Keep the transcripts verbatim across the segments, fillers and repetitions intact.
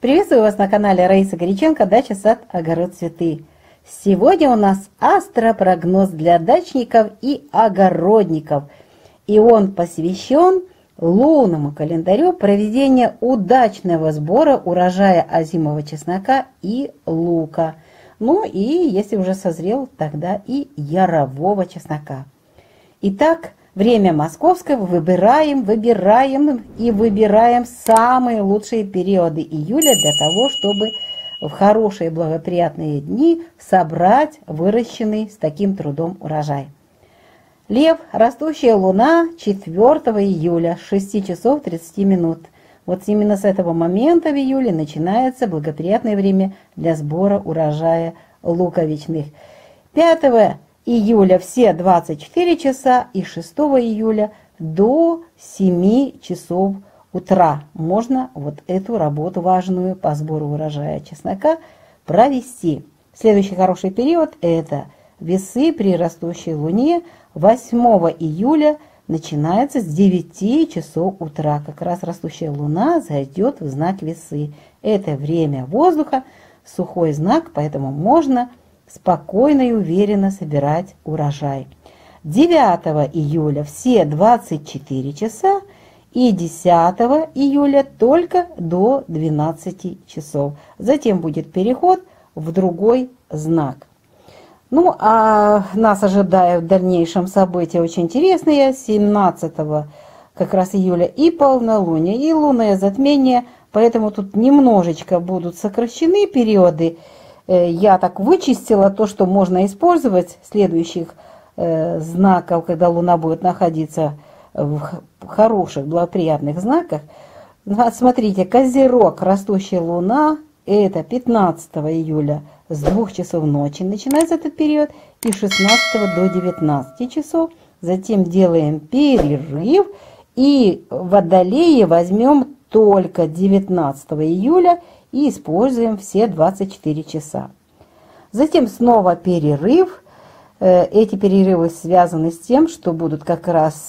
Приветствую вас на канале Раиса Горяченко «Дача, сад, огород, цветы». Сегодня у нас астропрогноз для дачников и огородников. И он посвящен лунному календарю проведения удачного сбора урожая озимого чеснока и лука. Ну и если уже созрел, тогда и ярового чеснока. Итак, время московское выбираем, выбираем и выбираем самые лучшие периоды июля для того, чтобы в хорошие благоприятные дни собрать выращенный с таким трудом урожай. Лев, растущая луна четвёртого июля, с шести часов тридцати минут. Вот именно с этого момента в июле начинается благоприятное время для сбора урожая луковичных. пятого июля все двадцать четыре часа и шестого июля до семи часов утра можно вот эту работу важную по сбору урожая чеснока провести. Следующий хороший период — это весы при растущей луне. восьмого июля начинается с девяти часов утра. Как раз растущая луна зайдет в знак весы. Это время воздуха, сухой знак, поэтому можно спокойно и уверенно собирать урожай. девятого июля все двадцать четыре часа и десятого июля только до двенадцати часов. Затем будет переход в другой знак. Ну, а нас ожидают в дальнейшем события очень интересные. семнадцатого как раз июля и полнолуние, и лунное затмение, поэтому тут немножечко будут сокращены периоды. Я так вычистила то, что можно использовать следующих э, знаков, когда Луна будет находиться в хороших, благоприятных знаках. Смотрите, Козерог, растущая Луна, это пятнадцатого июля с двух часов ночи начинается этот период и шестнадцатого до девятнадцати часов. Затем делаем перерыв и Водолея возьмем только девятнадцатого июля и используем все двадцать четыре часа. Затем снова перерыв. Эти перерывы связаны с тем, что будут как раз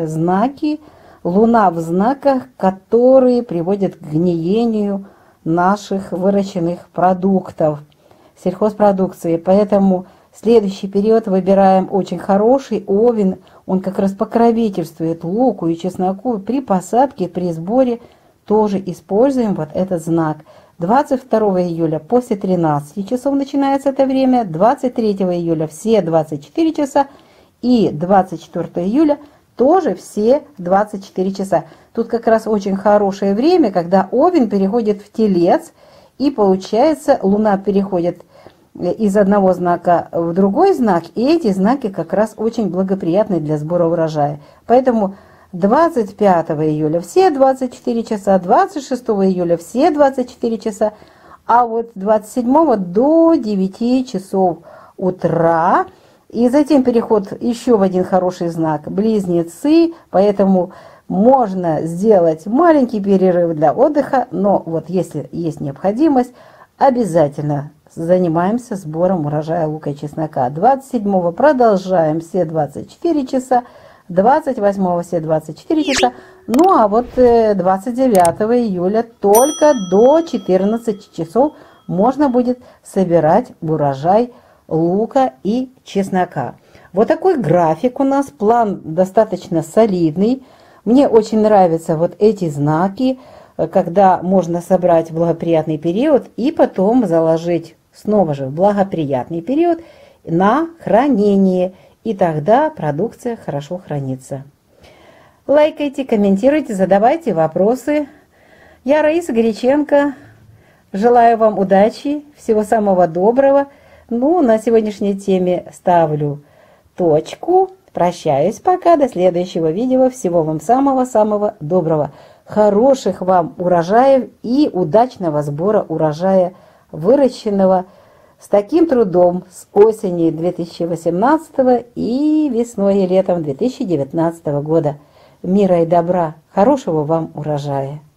знаки, Луна в знаках, которые приводят к гниению наших выращенных продуктов, сельхозпродукции. Поэтому следующий период выбираем очень хороший. Овен, он как раз покровительствует луку и чесноку. При посадке, при сборе тоже используем вот этот знак. двадцать второго июля после тринадцати часов начинается это время, двадцать третьего июля все двадцать четыре часа и двадцать четвёртого июля тоже все двадцать четыре часа. Тут как раз очень хорошее время, когда Овен переходит в Телец, и получается Луна переходит из одного знака в другой знак, и эти знаки как раз очень благоприятны для сбора урожая. Поэтому двадцать пятого июля все двадцать четыре часа, двадцать шестого июля все двадцать четыре часа, а вот двадцать седьмого до девяти часов утра. И затем переход еще в один хороший знак — Близнецы, поэтому можно сделать маленький перерыв для отдыха, но вот если есть необходимость, обязательно занимаемся сбором урожая лука и чеснока. двадцать седьмого продолжаем все двадцать четыре часа, двадцать восьмого все двадцать четыре часа, ну а вот двадцать девятого июля только до четырнадцати часов можно будет собирать урожай лука и чеснока. Вот такой график у нас, план достаточно солидный. Мне очень нравятся вот эти знаки, когда можно собрать благоприятный период и потом заложить снова же в благоприятный период на хранение. И тогда продукция хорошо хранится. Лайкайте, комментируйте, задавайте вопросы. Я Раиса Горяченко. Желаю вам удачи, всего самого доброго. Ну, на сегодняшней теме ставлю точку. Прощаюсь пока, до следующего видео. Всего вам самого-самого доброго. Хороших вам урожаев и удачного сбора урожая, выращенного с таким трудом с осени две тысячи восемнадцатого и весной и летом две тысячи девятнадцатого года. Мира и добра, хорошего вам урожая!